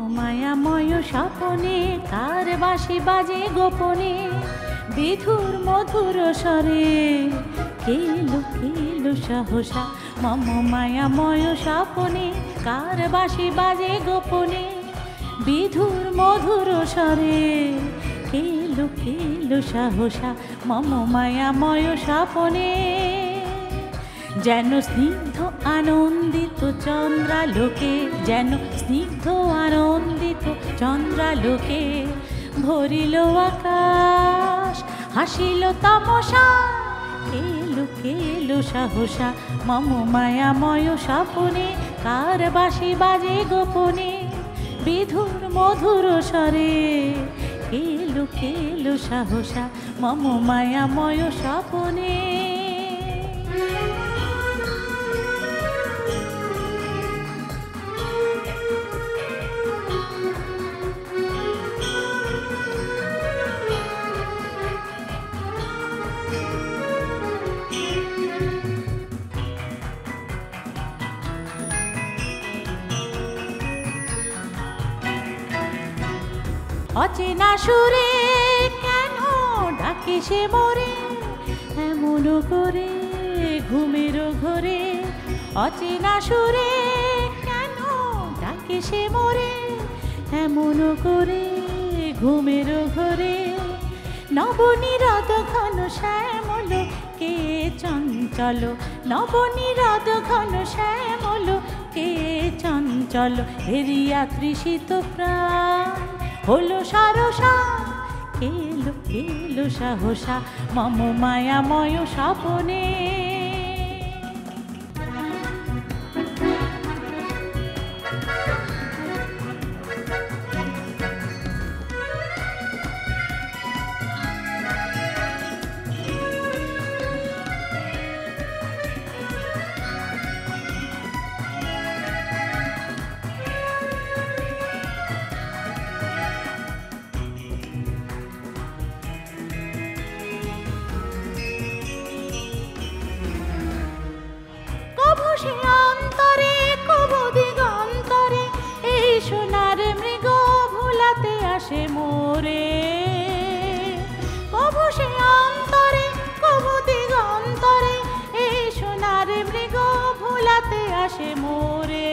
মায়াময় স্বপনে কার বাঁশি বাজে গোপনে বিধুর মধুর স্বরে কেলো কেলো সহসা মম মায়াময় স্বপনে কার বাঁশি বাজে গোপনে বিধুর মধুর স্বরে কেলো কেলো সহসা মম মায়াময় স্বপনে যেন স্নিগ্ধ আনন্দিত চন্দ্রালোকে যেন স্নিগ্ধ আনন্দিত চন্দ্রালোকে ভরিল আকাশ হাসিল তামসা কেলো কেলো সহসা মম মায়াময় স্বপনে কার বাঁশি বাজে গোপনে বিধুর মধুর স্বরে কেলো কেলো সহসা মম মায়াময় স্বপনে অচেনা সুরে কেন ডাকে সে মোরে এমন করে ঘুমের ঘরে অচেনা সুরে কেন ডাকে সে মোরে এমন করে ঘুমের ঘরে নবনীরদ ঘন শ্যামল কে চঞ্চল নবনীরদ ঘন শ্যামল কে চঞ্চল হেরিয়া তৃষিত প্রাণ হলো সরসা কেলো কেলো সহসা মম মায়াময় স্বপনে সে অন্তরে কবু দিগন্তরে এই সোনার মৃগ ভুলাতে আসে মোরে কবু সে অন্তরে কবু দিগন্তরে এই সোনার মৃগ ভুলাতে আসে মোরে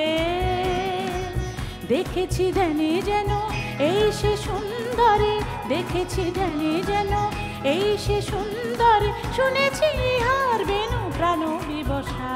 দেখেছি ধ্যানে যেন এই সে সুন্দরে দেখেছি ধ্যানে যেন এই সে সুন্দরে শুনেছি ইহার বেনু প্রাণ বিবসা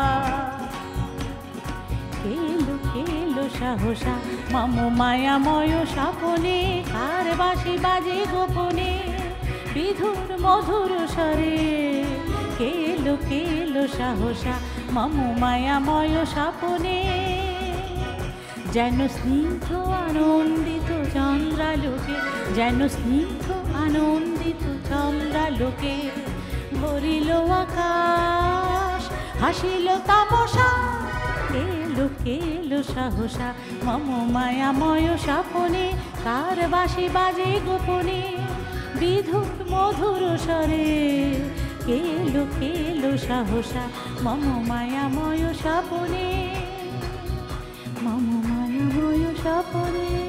কেলো কেলো সহসা মম মায়াময় স্বপনে কার বাঁশি বাজে গোপনে বিধুর মধুর স্বরে কেলো কেলো সহসা মম মায়াময় স্বপনে যেন স্নিগ্ধ আনন্দিত চন্দ্রালোকে যেন স্নিগ্ধ আনন্দিত চন্দ্রালোকে ভরিল আকাশ হাসিল তামসা কেলো কেলো সহসা মম মায়াময় স্বপনে কার বাঁশি বাজে গোপনে বিধুর মধুর স্বরে কেলো কেলো সহসা মম মায়াময় স্বপনে মম মায়াময় স্বপনে।